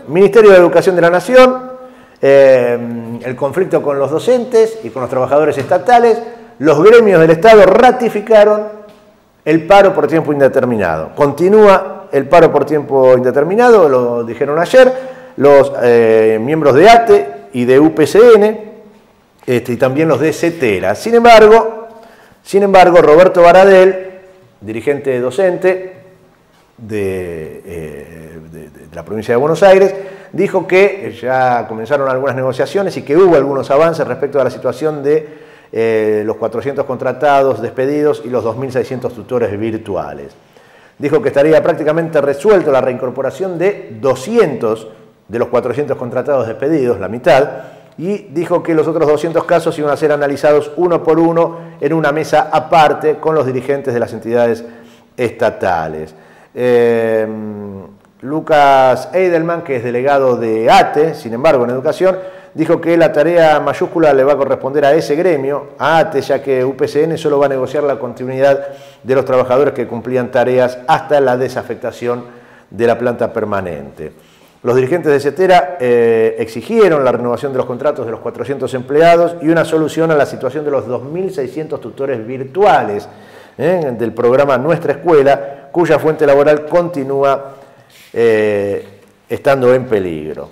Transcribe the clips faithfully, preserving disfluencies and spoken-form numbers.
Ministerio de Educación de la Nación, eh, el conflicto con los docentes y con los trabajadores estatales, los gremios del Estado ratificaron el paro por tiempo indeterminado. Continúa el paro por tiempo indeterminado, lo dijeron ayer, los eh, miembros de A T E y de U P C N, este, y también los de CETERA. Sin embargo, sin embargo, Roberto Baradel, dirigente docente de, eh, de, de la provincia de Buenos Aires, dijo que ya comenzaron algunas negociaciones y que hubo algunos avances respecto a la situación de eh, los cuatrocientos contratados, despedidos y los dos mil seiscientos tutores virtuales. Dijo que estaría prácticamente resuelto la reincorporación de doscientos de los cuatrocientos contratados despedidos, la mitad, y dijo que los otros doscientos casos iban a ser analizados uno por uno en una mesa aparte con los dirigentes de las entidades estatales. Eh, Lucas Eidelman, que es delegado de A T E, sin embargo, en educación, dijo que la tarea mayúscula le va a corresponder a ese gremio, a A T E, ya que U P C N solo va a negociar la continuidad de los trabajadores que cumplían tareas hasta la desafectación de la planta permanente. Los dirigentes de CETERA eh, exigieron la renovación de los contratos de los cuatrocientos empleados y una solución a la situación de los dos mil seiscientos tutores virtuales eh, del programa Nuestra Escuela, cuya fuente laboral continúa eh, estando en peligro.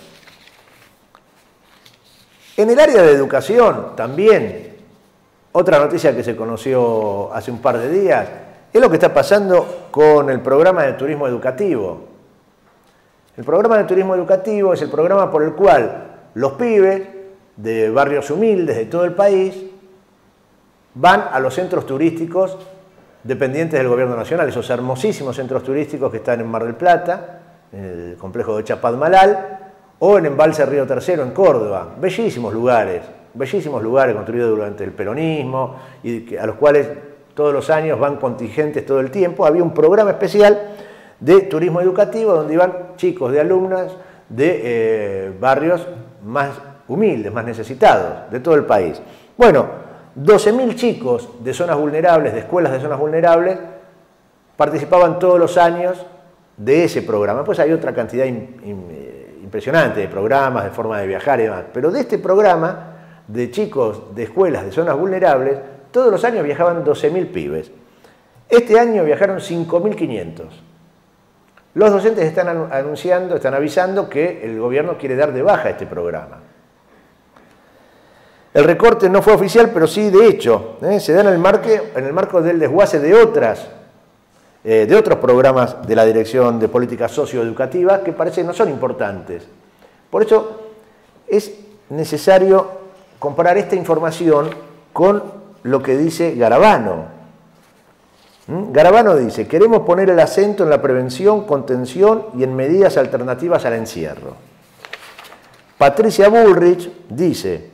En el área de educación también, otra noticia que se conoció hace un par de días, es lo que está pasando con el programa de turismo educativo. El programa de turismo educativo es el programa por el cual los pibes de barrios humildes de todo el país van a los centros turísticos dependientes del gobierno nacional, esos hermosísimos centros turísticos que están en Mar del Plata, en el complejo de Chapadmalal, o en Embalse Río Tercero, en Córdoba. Bellísimos lugares, bellísimos lugares construidos durante el peronismo y a los cuales todos los años van contingentes todo el tiempo. Había un programa especial de turismo educativo donde iban chicos de alumnas de eh, barrios más humildes, más necesitados de todo el país. Bueno, doce mil chicos de zonas vulnerables, de escuelas de zonas vulnerables, participaban todos los años de ese programa. Pues hay otra cantidad in, in, impresionante de programas, de forma de viajar y demás, pero de este programa de chicos de escuelas de zonas vulnerables, todos los años viajaban doce mil pibes. Este año viajaron cinco mil quinientos. Los docentes están anunciando, están avisando que el gobierno quiere dar de baja este programa. El recorte no fue oficial, pero sí de hecho, ¿eh? se da en el, marque, en el marco del desguace de, otras, eh, de otros programas de la Dirección de Políticas Socioeducativas que parece que no son importantes. Por eso es necesario comparar esta información con lo que dice Garabano. Garabano dice, queremos poner el acento en la prevención, contención y en medidas alternativas al encierro. Patricia Bullrich dice,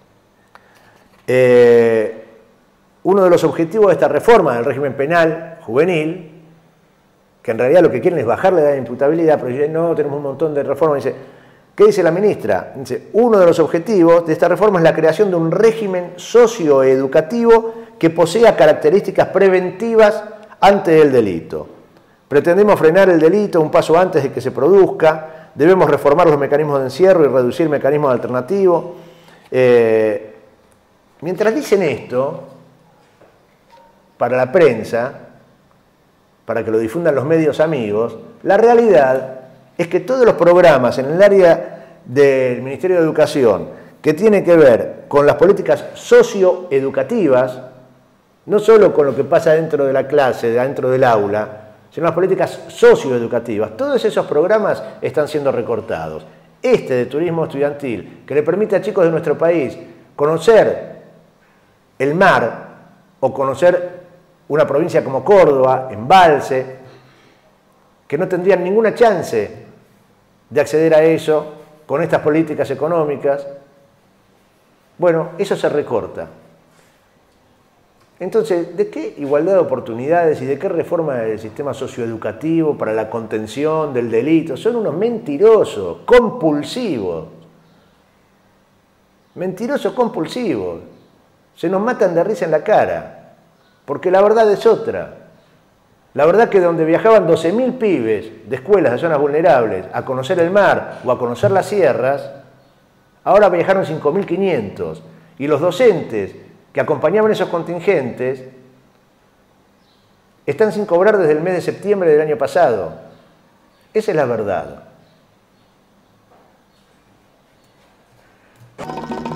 eh, uno de los objetivos de esta reforma del régimen penal juvenil, que en realidad lo que quieren es bajar la edad de imputabilidad, pero dicen, no, tenemos un montón de reformas. Dice, ¿qué dice la ministra? Dice, uno de los objetivos de esta reforma es la creación de un régimen socioeducativo que posea características preventivas ante el delito. Pretendemos frenar el delito un paso antes de que se produzca, debemos reformar los mecanismos de encierro y reducir mecanismos alternativos. Eh, mientras dicen esto, para la prensa, para que lo difundan los medios amigos, la realidad es que todos los programas en el área del Ministerio de Educación que tienen que ver con las políticas socioeducativas, no solo con lo que pasa dentro de la clase, dentro del aula, sino las políticas socioeducativas. Todos esos programas están siendo recortados. Este de turismo estudiantil, que le permite a chicos de nuestro país conocer el mar o conocer una provincia como Córdoba, Embalse, que no tendrían ninguna chance de acceder a eso con estas políticas económicas. Bueno, eso se recorta. Entonces, ¿de qué igualdad de oportunidades y de qué reforma del sistema socioeducativo para la contención del delito? Son unos mentirosos, compulsivos. Mentirosos La verdad que donde viajaban doce mil pibes de escuelas de zonas vulnerables a conocer el mar o a conocer las sierras, ahora viajaron cinco mil quinientos. Y los docentes que acompañaban esos contingentes están sin cobrar desde el mes de septiembre del año pasado. Esa es la verdad.